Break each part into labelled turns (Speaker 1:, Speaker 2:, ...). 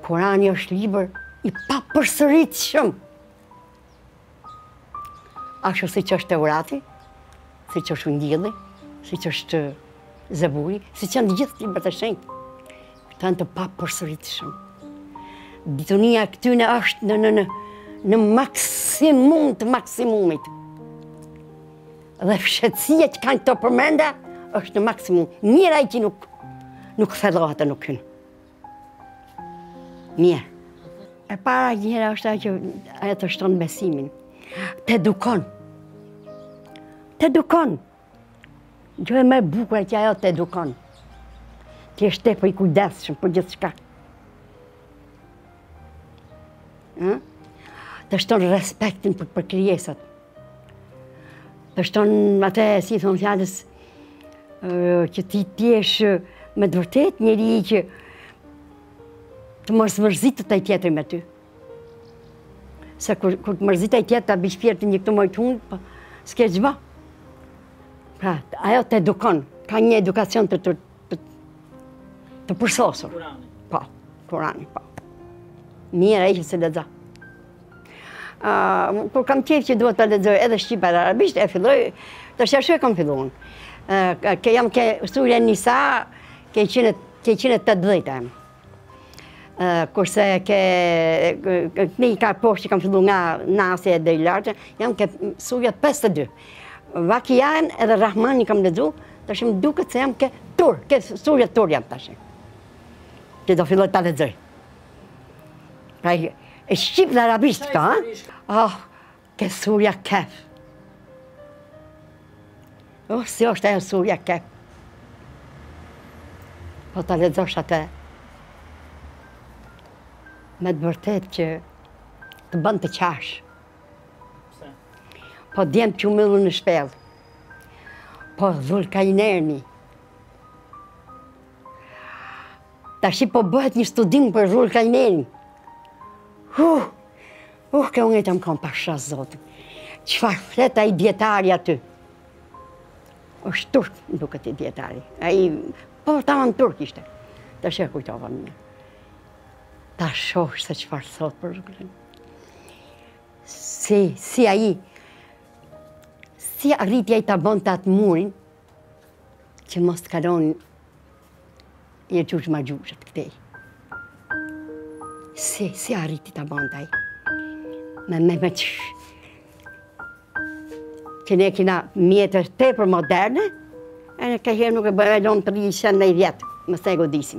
Speaker 1: Kurani është libër i papërsëritshëm. Ashtu siç është Teurati, siç është Ungjilli, siç është Zaburi, siç janë të gjithë librat e shenjtë. Këto janë të papërsëritshëm. Ditunia e këtyne është në maksimum të maksimumit. Dhe fshetësia që kanë këto përmenda është në maksimum. Mirë ai që nuk thellohet e nuk hyn. Mirë. E para njëra është ajo që ajo të shton besimin. Të edukon. Të edukon. Gjë e më e bukur që ajo të edukon. Ti je tepër i kujdesshëm për gjithçka. Të shton respektin për krijesat. Të shton atë, si thonë fjalës, që ti jesh me të vërtet njeri që të mos mërzitet ai tjetri me ty. Se kur të mërzitet ai tjetri ta bëj shpirtin një këtë mojt hunë, s'ke ç'bë. Pra, ajo të edukon, ka një edukacion të përsosur.
Speaker 2: Kurani.
Speaker 1: Po, Kurani, po. Mirë ai që se lexo. Kur kam qejf që duhet ta lexoj edhe shqip edhe arabisht, e filloj, tash ashtu e kam filluar. Jam ke surja Nisa, ke 180. Kurse ka poshtë që kam filluar nga Nasi e deri lartë, jam ke surja 52. Vakian edhe Rahmani kam lexuar, tash më duket se jam ke Tur, ke surja Tur jam tash. Që do filloj ta lexoj. Pra, e shqip dhe arabisht këta, ke surja Kef. Si është ajo surja Kef. Po ta lexosh atë, me të vërtet që të bën të qash. Po djemë që umillu në shpellë. Po Dhulkajnerni. Tashi po bëhet një studim për Dhulkajnerni. Ka unë e të më kam pasha zotin. Qfar flet ai djetari aty? është turk, më duket I djetari. Po, tamam turk ishte. Tash e kujtova mirë. Ta shoh se çfarë thot për rrugën. Si arriti ai ta bënte atë murin, që mos të kalon I gjush ma gjushat këtej. Si arriti ta bënte ai. Me që ne kina mjetër tepër moderne, e ne ka herë nuk e bëjmë lomë të rishën në I vjetë, më se e godisim.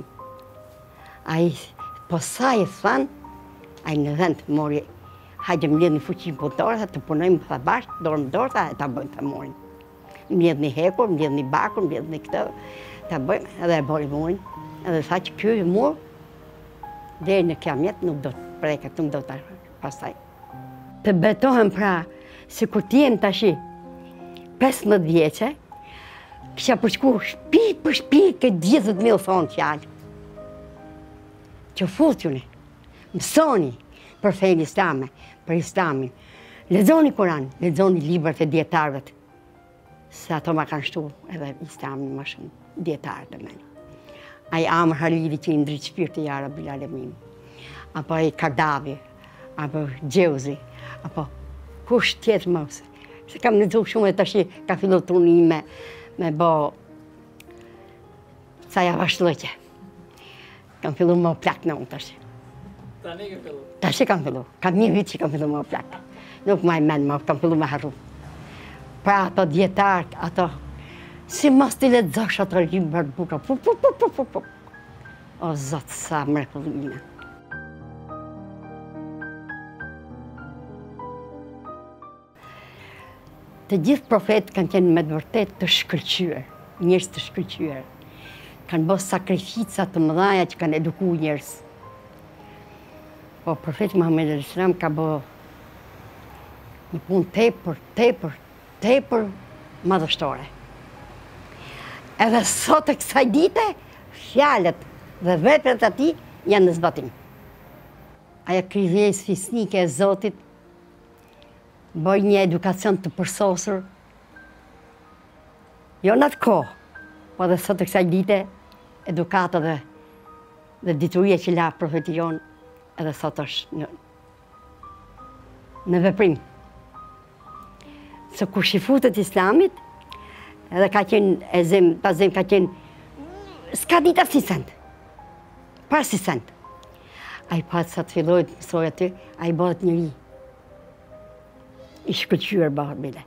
Speaker 1: Po sa I thanë, në vend mori, hajde më lidh një fuqin punëtore, të punojmë të bashkë, dorë më dorë, e ta bëjmë të morin. Më lidh një hekur, më lidh një bakur, më lidh një këtë, ta bëjmë, edhe e bori murin. Edhe tha që kjo mur, deri në kiamet nuk do të preket, nuk do të pastaj. Të betohem pra, si kur t'jem tashi 15 vjeqe, kisha përshku shpi për shpi këtë 10.000 thonë fjallë. Që futjuni, mësoni për fejnë islame, për islamin. Lexoni Kur'an, lexoni librat e dietarëve. Se ato ma kanë shtu edhe islamin më shumë, dietarët e menë. Ai Amr Halili që I ndrit shpirti I Rabbil Alamin. Apo ai Kardavi, apo Gjeuzi, apo kush tjetër më ose. Se kam lexuar shumë e tash ka filluar truni me bo sa javashllëqe. Kam filluar më plak në unë tash.
Speaker 2: Tani ke filluar?
Speaker 1: Tash kam filluar. Kam një vit që kam filluar më plak. Nuk më mend më, kam filluar me harru. Pra ato dietarët, ato si mos t'i lexosh ato libra të bukura. O Zot, sa mrekulline. Të gjithë profetët kanë qenë me të vërtet të shkëlqyer, njerëz të shkëlqyer. Kanë bërë sakrifica të mëdha që kanë edukuar njerëz. Po profeti Muhammed sallallahu ka bërë një punë tepër madhështore. Edhe sot e kësaj dite, fjalët dhe veprat e tij janë në zbatim. Ajo krijesë fisnike e Zotit bëj një edukacion të përsosur, jo në atë kohë, po dhe sot e kësaj dite, edukata dhe dituria që la profeti jonë edhe sot është në veprim. Se kur shifutet Islamit, edhe ka qenë ezem, pazem ka qenë, s'ka dita si send, pra si send. A i patë sa të fillojt mësoj aty, a i bëhet njëri. I shkëllqyër bëhet bile.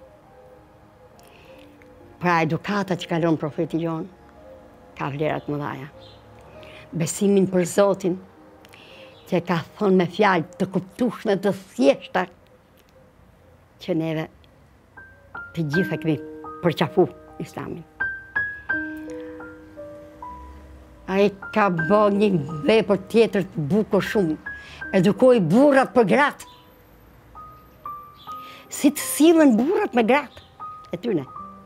Speaker 1: Pra edukata që kalon profeti jonë, ka vlerat më dhaja. Besimin për Zotin, që ka thonë me fjalë të kuptueshme të thjeshta, që neve të gjitha kemi përqafu Islamin. A i ka bë një vepër tjetër të bukur shumë, edukoi burrat për gratë. Si të sillen burrat me gratë e tyne.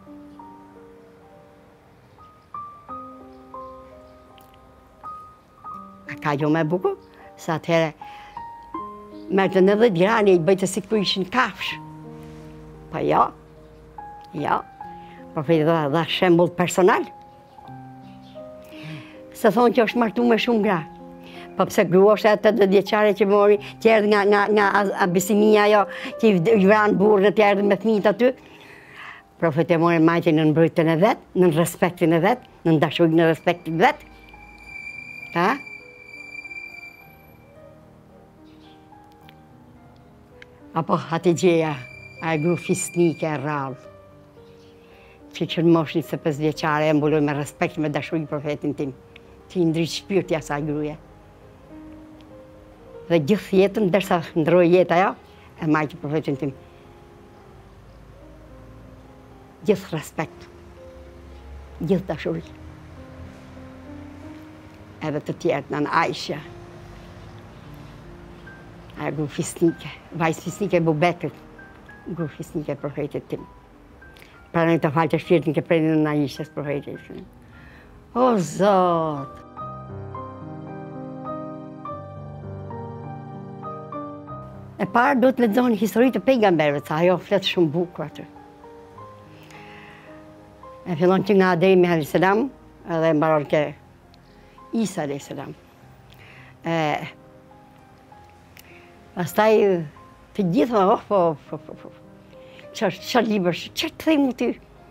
Speaker 1: A ka jo me bukur? Sa atëhere merrte në 10 grani i bëjtë si këtu ishin kafsh. Pa jo, profeti dha shembull personal. Se thonë që është martu me shumë gra. Po pse grua është e 80 vjeçare që mori, që erdhi nga abesimia ajo, që i vranë burrën, që erdhi me fëmijët aty. Profeti e mori majtën në mbrojtjen e vet, në respektin e vet, në dashurinë e respektit vet. Ha? Apo Hatigjeja, a e gru fisnike e rrallë, që në moshën 25 vjeçare e mbuloj me respekt, me dashuri profetin tim, që i ndriq shpirti asaj gruje. Dhe gjithë jetën, derisa ndroi jetë ajo, e majtë profetin tim. Gjithë respekt, gjithë dashuri. Edhe të tjerë, në Aisha, a gru fisnike, vajzë fisnike e Bubekrit, gru fisnike e profetit tim. Pra në të falë të shpirtin ke prejnë në Aishës profetit. O, Zot! E parë do të lexoni historitë të pejgamberëve, sa ajo flet shumë bukur aty. E fillon që nga Ademi a.s. edhe mbaron ke Isa a.s. Pastaj të gjitha, çfarë libër, çfarë të themu ty?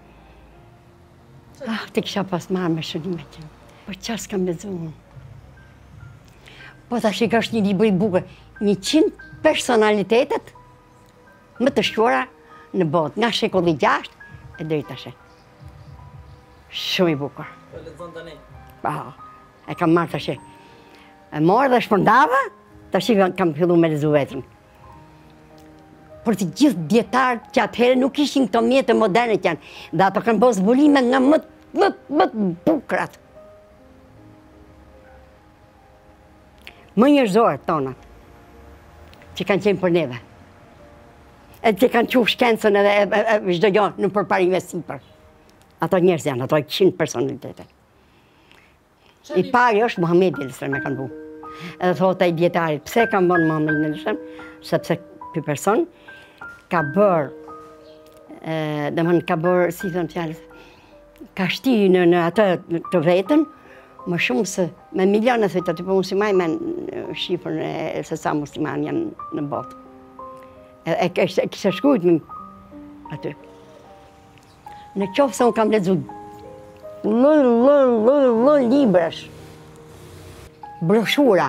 Speaker 1: Të kisha pas marrë me shënime që, për çfarë s'kam lexuar. Po ta shikosh një libër i bukur, 100 personalitetet më të shquara në botë, nga shekulli 6 e deri tash. Shumë i bukur.
Speaker 2: Po lexon tani?
Speaker 1: Po, e kam marrë tash. E morë dhe shpërndava, tash kam filluar me lexu vetëm. Por të gjithë djetarët që atëherë nuk ishin këto mjete moderne që janë, dhe ato kanë bërë zbulime nga më të bukrat. Më njerëzorët tona, që kanë qenë për neve. Edhe që kanë qumë shkencën edhe çdo gjë në përparime sipër. Ato njerëz janë, ato 100 personalitete. I pari është Muhamedi a.s. me kanë bu. Edhe thotë ai djetarit, pse kanë bënë Muhamedi a.s. Sepse ky person ka bërë, ka bërë, si thënë fjalës, ka shti në atë të vetën, më shumë se me milione thëjtë aty, po muslimaj me shifrën e se sa musliman janë në botë. E kisha shkujt më aty. Në qofë se unë kam lexu librash, broshura,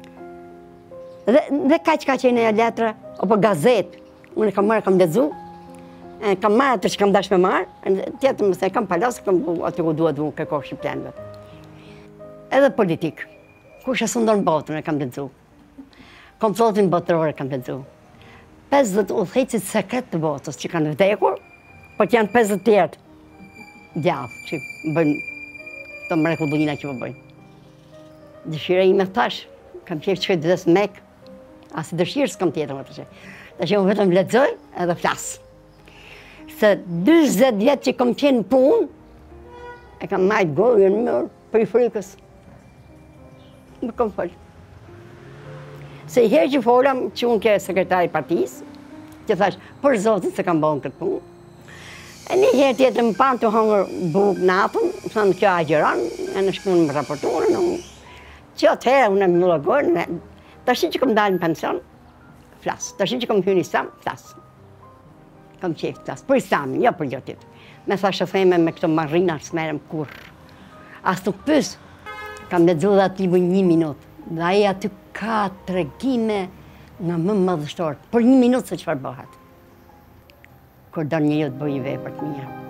Speaker 1: dhe ka qenë e letra, apo gazetë, unë kam marrë, kam lexu, kam marrë atë që kam dash me marrë, tjetër mëse kam palas, kam aty ku duhet unë kërkoh shqiptanëve. Edhe politikë, kush e sundon botën e kam lexu. Komplotin botëror e kam lexu. 50 udhëhecit sekret të botës që kanë vdekur, po që janë 50 tjerë gjallë që bëjnë të mrekullina që po bëjnë. Dëshira ime thash, kam qejf që vdes mek, as dëshirë s'kam tjetër më të që. Tash unë vetëm lexoj edhe flas. Se 40 vjetë që kam qenë punë, e kam majtë gojën mërë për i frikës. Më kam folë. Se i herë që folam që unë ke sekretari partisë, që thash, për Zotin se kam bënë këtë punë. E një herë tjetër më panë të hongër bukë natën, më thënë kjo agjeron, e në shkunë më raporturën, që atëherë unë e më logojnë, Tash që kom dalë në pension, flas. Tash që kom hyrë në Islam, flas. Kam qef flas. Për Islamin, jo për gjë tjetër. Me thashë theme me këto marrina s'merrem kurr. As nuk pys. Kam lexuar atë librin 1 minutë. Dhe ai aty ka tregime nga më madhështor. Për 1 minutë se çfarë bëhet. Kur don njeriu të bëjë vepër të mira.